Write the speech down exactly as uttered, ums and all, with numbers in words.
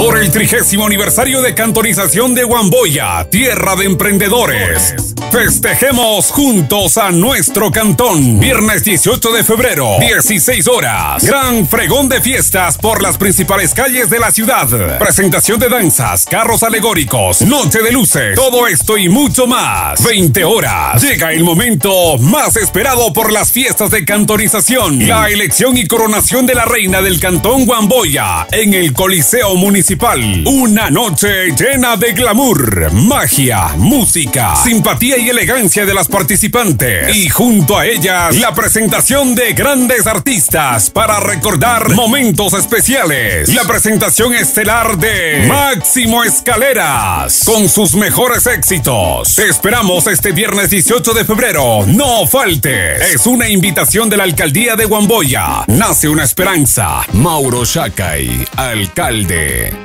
por el trigésimo aniversario de cantonización de Guamboya, tierra de emprendedores. Festejemos juntos a nuestro cantón. Viernes dieciocho de febrero, dieciséis horas. Gran fregón de fiestas por las principales calles de la ciudad. Presentación de danzas, carros alegóricos, noche de luces, todo esto y mucho más. veinte horas. Llega el momento más esperado por las fiestas de cantonización. La elección y coronación de la reina del cantón Guamboya en el Coliseo Municipal. Una noche llena de glamour, magia, música, simpatía y elegancia de las participantes. Y junto a ellas, la presentación de grandes artistas para recordar momentos especiales. La presentación estelar de Máximo Escaleras con sus mejores éxitos. Te esperamos este viernes dieciocho de febrero. No faltes. Es una invitación de la Alcaldía de Guamboya. Nace una esperanza. Mauro Shacay, alcalde.